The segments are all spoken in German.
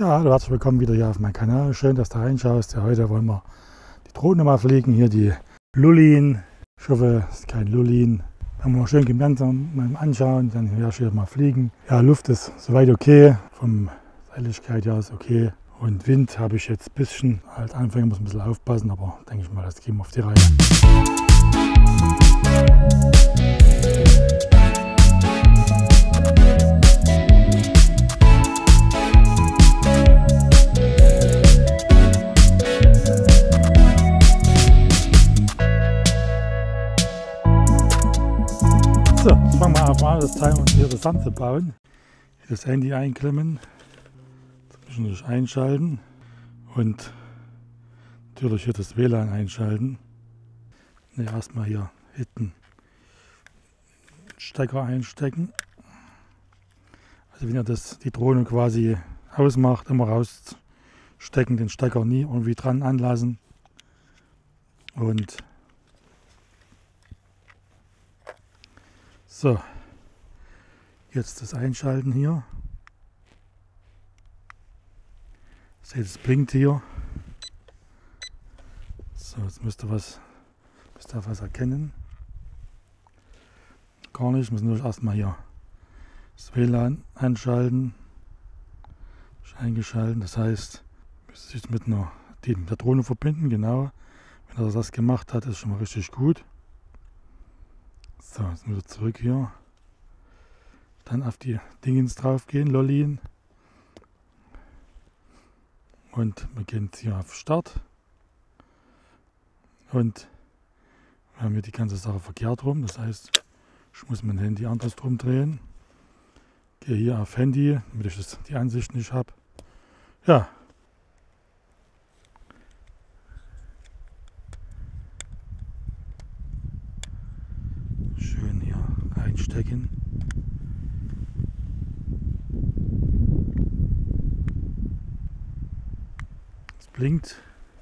Ja, hallo, herzlich willkommen wieder hier auf meinem Kanal. Schön, dass du reinschaust. Ja, heute wollen wir die Drohne mal fliegen. Hier die Lullin. Ich hoffe, es ist kein Lullin. Wenn wir mal schön gemeinsam mal anschauen, dann werde ich hier mal fliegen. Ja, Luft ist soweit okay. Vom Helligkeit her ist okay. Und Wind habe ich jetzt ein bisschen. Als Anfänger muss man ein bisschen aufpassen, aber denke ich mal, das kriegen wir auf die Reihe. So, jetzt fangen wir einfach an, das Teil und hier zusammenzubauen. Hier das Handy einklemmen, zwischendurch einschalten und natürlich hier das WLAN einschalten. Ne, erstmal hier hinten Stecker einstecken. Also wenn ihr die Drohne quasi ausmacht, immer rausstecken, den Stecker nie irgendwie dran anlassen. Und so, jetzt das Einschalten hier. Seht, es blinkt hier. So, jetzt müsst ihr was erkennen. Gar nicht, müssen wir erstmal hier das WLAN einschalten. Ist eingeschaltet, das heißt, müsst ihr sich mit der Drohne verbinden, genau. Wenn er das gemacht hat, ist schon mal richtig gut. So, jetzt müssen wir zurück hier. Dann auf die Dingens drauf gehen, Lullin. Und wir gehen jetzt hier auf Start. Und wir haben hier die ganze Sache verkehrt rum. Das heißt, ich muss mein Handy andersrum drehen. Gehe hier auf Handy, damit ich die Ansicht nicht habe. Ja. Schön hier reinstecken. Es blinkt.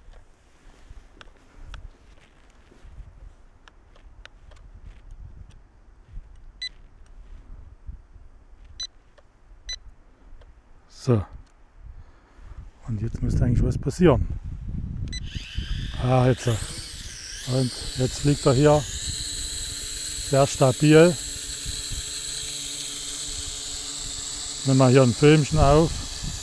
So. Und jetzt müsste eigentlich was passieren. Ah, jetzt. Und jetzt fliegt er hier. Sehr stabil. Nehmen wir hier ein Filmchen auf.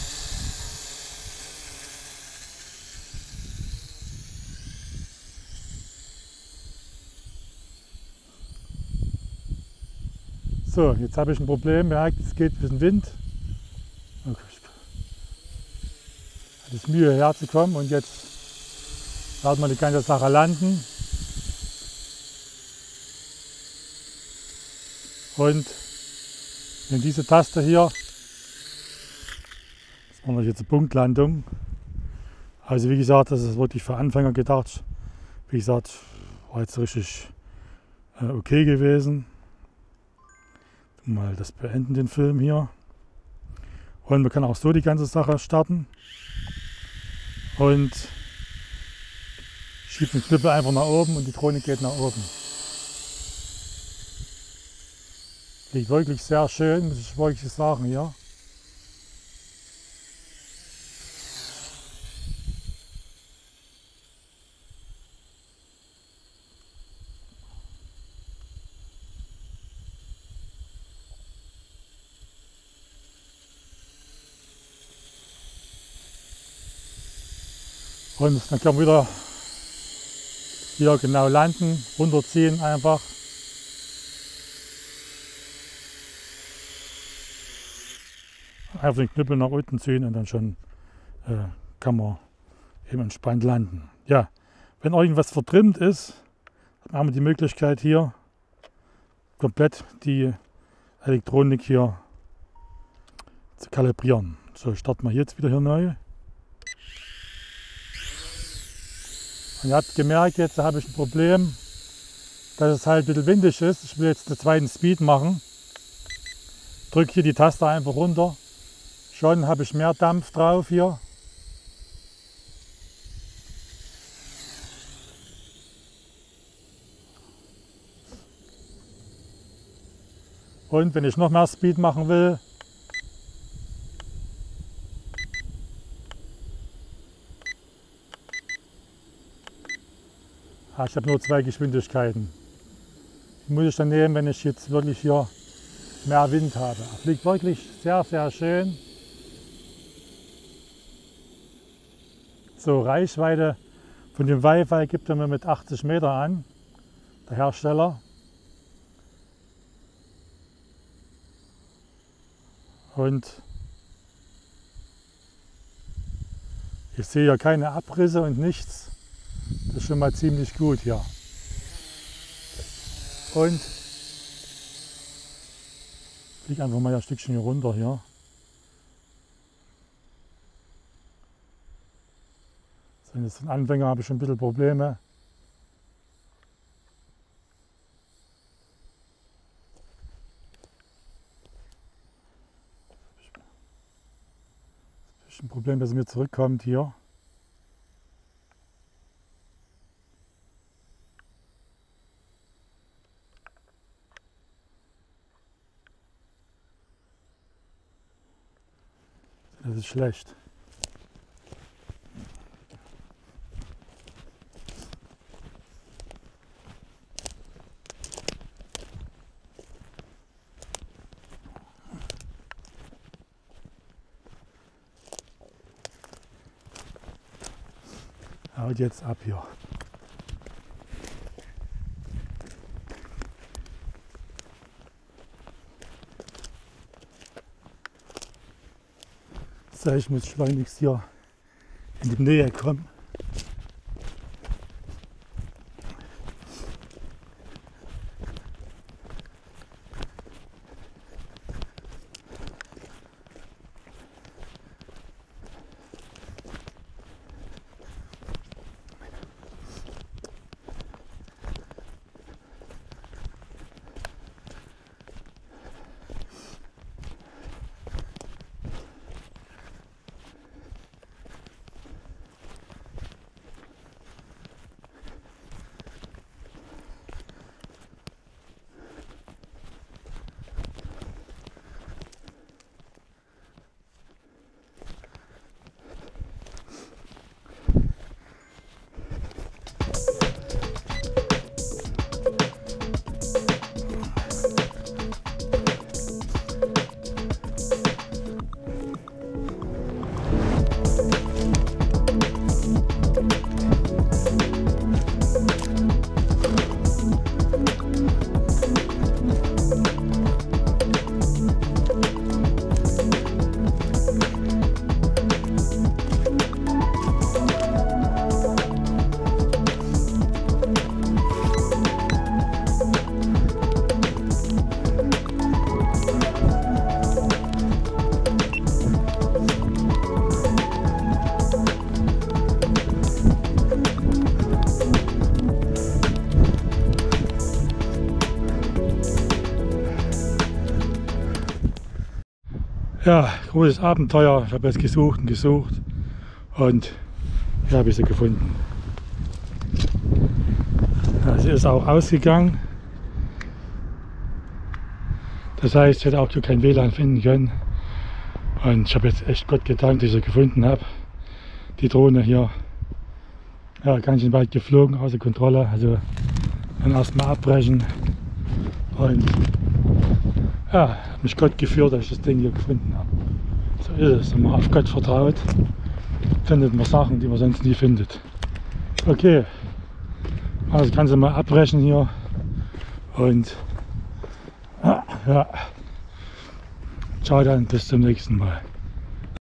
So, jetzt habe ich ein Problem. Merkt, es geht ein bisschen Wind. Okay. Hat es Mühe herzukommen und jetzt werden wir die ganze Sache landen. Und in diese Taste hier, das war jetzt eine Punktlandung. Also wie gesagt, das ist wirklich für Anfänger gedacht. Wie gesagt, war jetzt richtig okay gewesen. Mal das beenden, den Film hier. Und man kann auch so die ganze Sache starten. Und schiebt den Knüppel einfach nach oben und die Drohne geht nach oben. Liegt wirklich sehr schön, muss ich wirklich sagen hier. Und dann können wir wieder hier genau landen, runterziehen einfach. Einfach den Knüppel nach unten ziehen und dann schon kann man eben entspannt landen. Ja, wenn irgendwas vertrimmt ist, dann haben wir die Möglichkeit hier komplett die Elektronik hier zu kalibrieren. So, starten wir jetzt wieder hier neu. Und ihr habt gemerkt, jetzt habe ich ein Problem, dass es halt ein bisschen windig ist. Ich will jetzt einen zweiten Speed machen. Drücke hier die Taste einfach runter. Schon habe ich mehr Dampf drauf hier. Und wenn ich noch mehr Speed machen will, Ich habe nur 2 Geschwindigkeiten. Die muss ich dann nehmen, wenn ich jetzt wirklich hier mehr Wind habe. Er fliegt wirklich sehr, sehr schön. So, Reichweite von dem Wi-Fi gibt er mir mit 80 Meter an, der Hersteller. Und ich sehe ja keine Abrisse und nichts. Das ist schon mal ziemlich gut hier. Und ich fliege einfach mal ein Stückchen hier runter hier. So, jetzt ein Anfänger habe ich schon ein bisschen Probleme. Das ist ein Problem, dass er mir zurückkommt hier. Das ist schlecht. Haut jetzt ab hier. So, ich muss schleunigst hier in die Nähe kommen. Ja, großes Abenteuer. Ich habe jetzt gesucht und gesucht und hier habe ich sie gefunden. Ja, sie ist auch ausgegangen. Das heißt, ich hätte auch kein WLAN finden können. Und ich habe jetzt echt Gott gedankt, dass ich sie gefunden habe. Die Drohne hier, ja, ganz schön weit geflogen, außer Kontrolle. Also dann erstmal abbrechen. Und ja, hat mich Gott geführt, dass ich das Ding hier gefunden habe. So ist es, wenn man auf Gott vertraut, findet man Sachen, die man sonst nie findet. Okay, also kannst du mal abbrechen hier und ja, ciao dann, bis zum nächsten Mal.